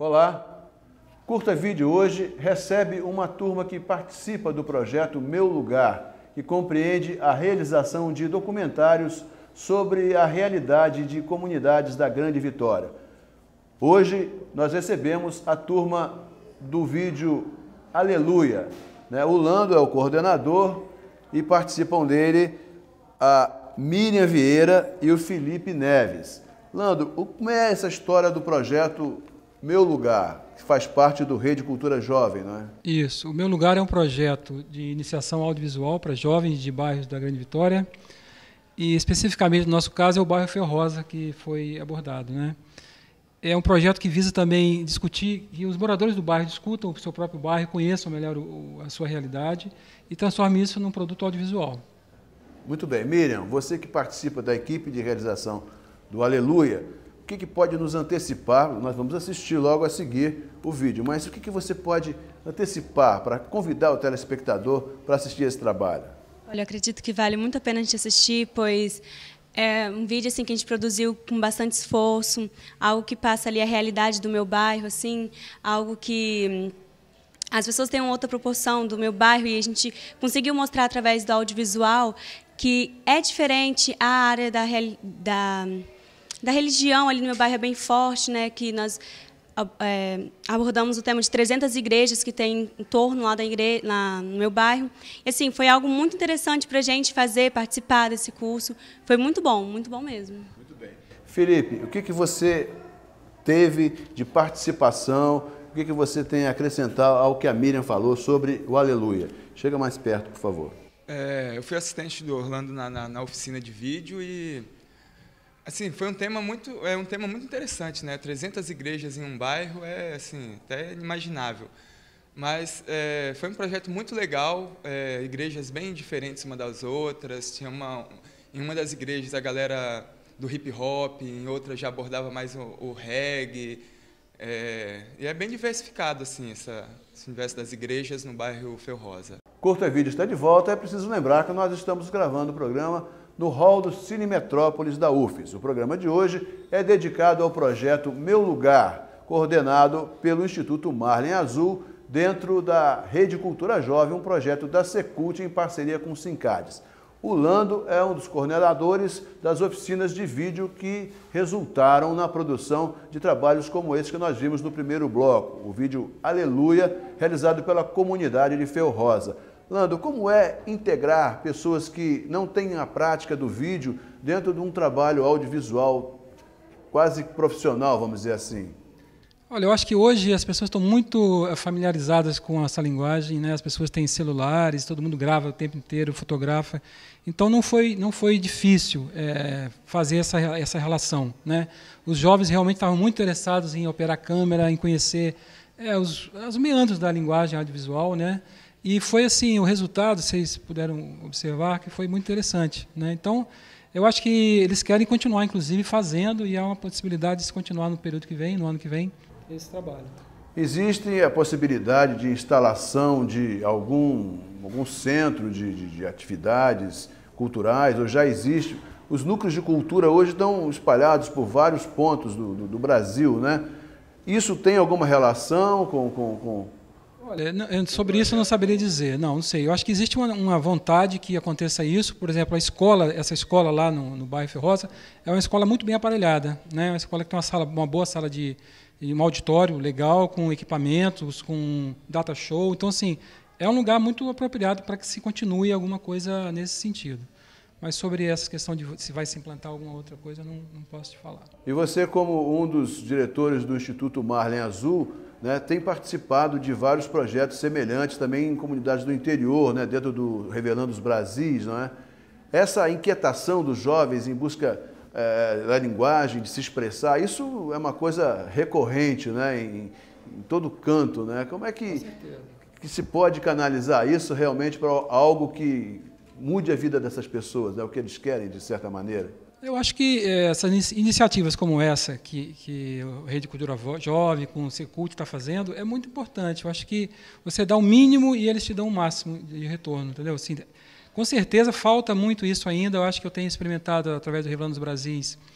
Olá! Curta Vídeo hoje recebe uma turma que participa do projeto Meu Lugar, que compreende a realização de documentários sobre a realidade de comunidades da Grande Vitória. Hoje nós recebemos a turma do vídeo Aleluia. O Lando é o coordenador e participam dele a Miriam Vieira e o Felipe Neves. Lando, como é essa história do projeto Meu Lugar, que faz parte do Rede Cultura Jovem, não é? Isso. O Meu Lugar é um projeto de iniciação audiovisual para jovens de bairros da Grande Vitória e, especificamente, no nosso caso, é o bairro Fel Rosa que foi abordado, né? É um projeto que visa também discutir, que os moradores do bairro discutam o seu próprio bairro, conheçam melhor a sua realidade e transformem isso num produto audiovisual. Muito bem. Miriam, você que participa da equipe de realização do Aleluia, o que pode nos antecipar? Nós vamos assistir logo a seguir o vídeo, mas o que você pode antecipar para convidar o telespectador para assistir esse trabalho? Olha, eu acredito que vale muito a pena a gente assistir, pois é um vídeo assim que a gente produziu com bastante esforço, algo que passa ali a realidade do meu bairro, assim, algo que as pessoas têm uma outra proporção do meu bairro e a gente conseguiu mostrar através do audiovisual que é diferente a área da religião ali no meu bairro é bem forte, né? Que nós abordamos o tema de 300 igrejas que tem em torno lá no meu bairro. E assim, foi algo muito interessante para a gente participar desse curso. Foi muito bom mesmo. Muito bem. Felipe, o que você teve de participação, o que você tem a acrescentar ao que a Miriam falou sobre o Aleluia? Chega mais perto, por favor. Eu fui assistente do Orlando na oficina de vídeo e assim, foi um tema muito interessante, né? 300 igrejas em um bairro é assim, até inimaginável. Mas foi um projeto muito legal, igrejas bem diferentes uma das outras. Tinha em uma das igrejas a galera do hip hop, em outra já abordava mais o reggae. E é bem diversificado assim, esse universo das igrejas no bairro Fel Rosa. Curta Vídeo está de volta. É preciso lembrar que nós estamos gravando o programa no hall do Cine Metrópolis da UFES. O programa de hoje é dedicado ao projeto Meu Lugar, coordenado pelo Instituto Marlin Azul, dentro da Rede Cultura Jovem, um projeto da Secult em parceria com o Sincades. O Lando é um dos coordenadores das oficinas de vídeo que resultaram na produção de trabalhos como esse que nós vimos no primeiro bloco, o vídeo Aleluia, realizado pela comunidade de Fel Rosa. Lando, como é integrar pessoas que não têm a prática do vídeo dentro de um trabalho audiovisual quase profissional, vamos dizer assim? Olha, eu acho que hoje as pessoas estão muito familiarizadas com essa linguagem, né? As pessoas têm celulares, todo mundo grava o tempo inteiro, fotografa. Então não foi difícil fazer essa relação, né? Os jovens realmente estavam muito interessados em operar câmera, em conhecer os meandros da linguagem audiovisual, né? E foi assim, o resultado, vocês puderam observar, que foi muito interessante, né? Então, eu acho que eles querem continuar, inclusive, fazendo, e há uma possibilidade de se continuar no período que vem, no ano que vem, esse trabalho. Existe a possibilidade de instalação de algum centro de atividades culturais, ou já existe? Os núcleos de cultura hoje estão espalhados por vários pontos do Brasil, né? Isso tem alguma relação com... Olha, sobre isso eu não saberia dizer, não sei. Eu acho que existe uma vontade que aconteça isso. Por exemplo, essa escola lá no bairro Fel Rosa é uma escola muito bem aparelhada, né? Uma escola que tem uma boa sala de um auditório legal, com equipamentos, com data show. Então, assim, é um lugar muito apropriado para que se continue alguma coisa nesse sentido. Mas sobre essa questão de se vai se implantar alguma outra coisa, eu não posso te falar. E você, como um dos diretores do Instituto Marlin Azul, né, tem participado de vários projetos semelhantes também em comunidades do interior, né, dentro do Revelando os Brasis, não é? Essa inquietação dos jovens em busca da linguagem, de se expressar, isso é uma coisa recorrente, né, em todo canto, né? Como é que se pode canalizar isso realmente para algo que mude a vida dessas pessoas, né, o que eles querem, de certa maneira? Eu acho que essas iniciativas como essa, que a Rede Cultura Jovem, com o Secult está fazendo, é muito importante. Eu acho que você dá o mínimo e eles te dão o máximo de retorno, entendeu? Assim, com certeza falta muito isso ainda. Eu acho que eu tenho experimentado, através do Revelando os Brasis,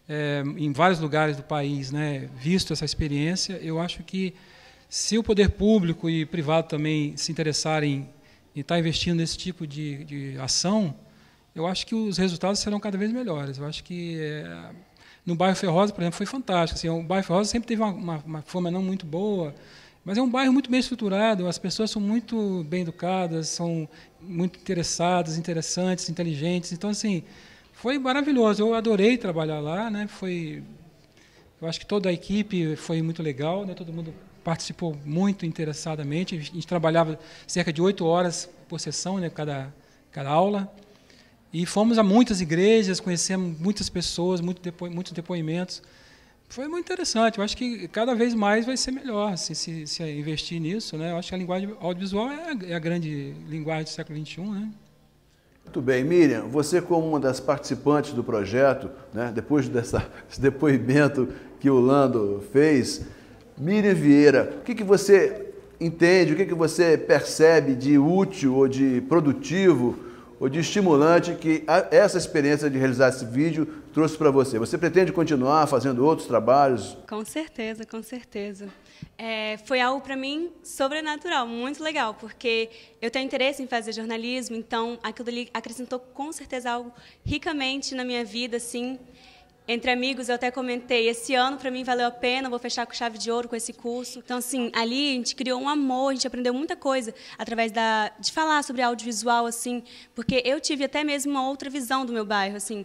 em vários lugares do país, né, visto essa experiência. Eu acho que se o poder público e privado também se interessarem em estar investindo nesse tipo de ação, eu acho que os resultados serão cada vez melhores. Eu acho que no bairro Ferrosa, por exemplo, foi fantástico. Assim, o bairro Ferrosa sempre teve uma fama não muito boa, mas é um bairro muito bem estruturado, as pessoas são muito bem educadas, são muito interessadas, interessantes, inteligentes. Então, assim, foi maravilhoso. Eu adorei trabalhar lá, né? Eu acho que toda a equipe foi muito legal, né? Todo mundo participou muito interessadamente. A gente trabalhava cerca de 8 horas por sessão, né? Cada aula. E fomos a muitas igrejas, conhecemos muitas pessoas, muitos depoimentos. Foi muito interessante. Eu acho que cada vez mais vai ser melhor se investir nisso, né? Eu acho que a linguagem audiovisual é a grande linguagem do século XXI, né? Muito bem. Miriam, você como uma das participantes do projeto, né, depois desse depoimento que o Lando fez, Miriam Vieira, o que você entende, o que você percebe de útil ou de produtivo ou de estimulante que essa experiência de realizar esse vídeo trouxe para você? Você pretende continuar fazendo outros trabalhos? Com certeza, com certeza. Foi algo para mim sobrenatural, muito legal, porque eu tenho interesse em fazer jornalismo, então aquilo ali acrescentou com certeza algo ricamente na minha vida, assim. Entre amigos, eu até comentei, esse ano para mim valeu a pena, vou fechar com chave de ouro com esse curso. Então, assim, ali a gente criou um amor, a gente aprendeu muita coisa através de falar sobre audiovisual, assim, porque eu tive até mesmo uma outra visão do meu bairro, assim.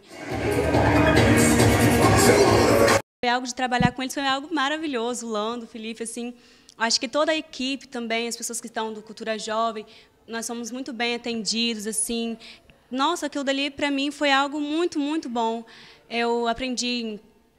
Foi algo de trabalhar com eles, foi algo maravilhoso, o Lando, o Felipe, assim. Acho que toda a equipe também, as pessoas que estão do Cultura Jovem, nós somos muito bem atendidos, assim. Nossa, aquilo dali para mim foi algo muito, muito bom. Eu aprendi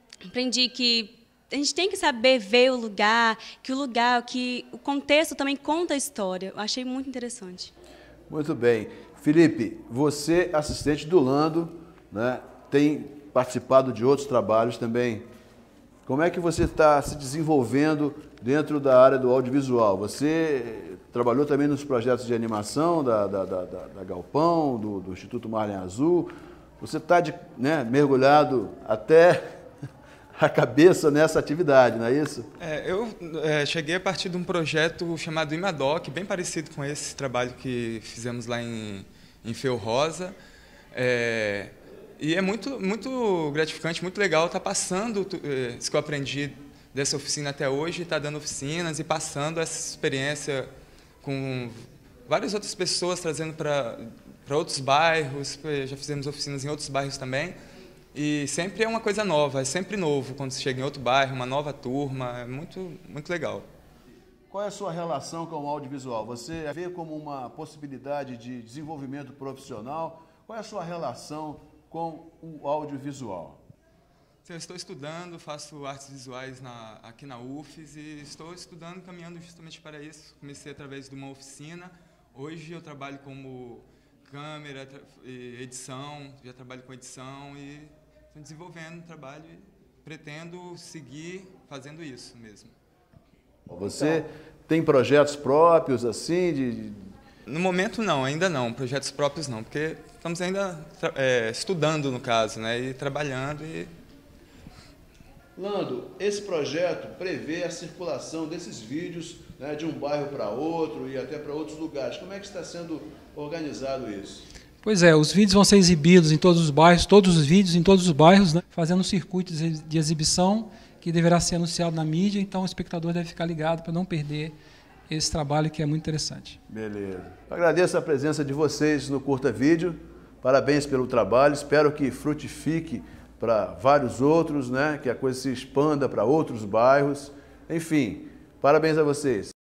que a gente tem que saber ver o lugar, que o contexto também conta a história. Eu achei muito interessante. Muito bem. Felipe, você, assistente do Lando, né, tem participado de outros trabalhos também. Como é que você está se desenvolvendo dentro da área do audiovisual? Você trabalhou também nos projetos de animação da Galpão, do Instituto Marlin Azul. Você está mergulhado até a cabeça nessa atividade, não é isso? Eu cheguei a partir de um projeto chamado Imadoc, bem parecido com esse trabalho que fizemos lá em Ferrosa. E é muito, muito gratificante, muito legal estar passando isso que eu aprendi dessa oficina até hoje, estar dando oficinas e passando essa experiência com várias outras pessoas, trazendo para outros bairros. Já fizemos oficinas em outros bairros também. E sempre é uma coisa nova, é sempre novo quando você chega em outro bairro, uma nova turma, é muito, muito legal. Qual é a sua relação com o audiovisual? Você vê como uma possibilidade de desenvolvimento profissional? Qual é a sua relação com o audiovisual? Eu estou estudando, faço artes visuais aqui na UFES e estou estudando, caminhando justamente para isso. Comecei através de uma oficina. Hoje eu trabalho como câmera, edição, já trabalho com edição e estou desenvolvendo um trabalho e pretendo seguir fazendo isso mesmo. Você tem projetos próprios assim? No momento não, ainda não, projetos próprios não, porque estamos ainda estudando no caso, né, e trabalhando. Lando, esse projeto prevê a circulação desses vídeos, né, de um bairro para outro e até para outros lugares. Como é que está sendo organizado isso? Pois é, os vídeos vão ser exibidos em todos os bairros, todos os vídeos em todos os bairros, né, fazendo um circuito de exibição que deverá ser anunciado na mídia, então o espectador deve ficar ligado para não perder esse trabalho que é muito interessante. Beleza. Agradeço a presença de vocês no Curta Vídeo, parabéns pelo trabalho, espero que frutifique para vários outros, né, que a coisa se expanda para outros bairros, enfim, parabéns a vocês.